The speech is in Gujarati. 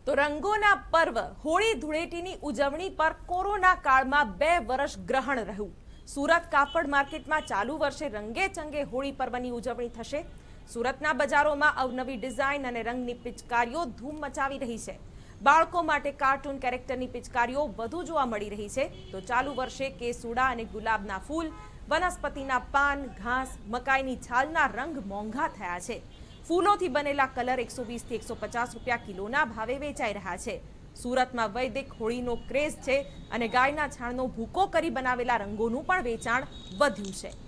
તો રંગોના પર્વ હોળી ધૂળેટીની ઉજવણી પર કોરોના કાળમાં 2 વર્ષ ગ્રહણ રહ્યું। સુરત કાપડ માર્કેટમાં ચાલુ વર્ષે રંગે ચંગે હોળી પર્વની ઉજવણી થશે। સુરતના બજારોમાં અવનવી ડિઝાઇન અને રંગની પિચકારીઓ ધૂમ મચાવી રહી છે। બાળકો માટે કાર્ટૂન કેરેક્ટરની પિચકારીઓ વધુ જોવા મળી રહી છે। તો ચાલુ વર્ષે કેસુડા અને ગુલાબના ફૂલ, વનસ્પતિના પાન, ઘાસ, મકાઈની છાલના રંગ મોંઘા થયા છે। ફૂલોથી બનેલા કલર 120 થી 150 રૂપિયા કિલોના ભાવે વેચાઈ રહ્યા છે। સુરતમાં વૈદિક હોળીનો ક્રેઝ છે અને ગાયના છાણનો ભૂકો કરી બનાવેલા રંગોનું પણ વેચાણ વધ્યું છે।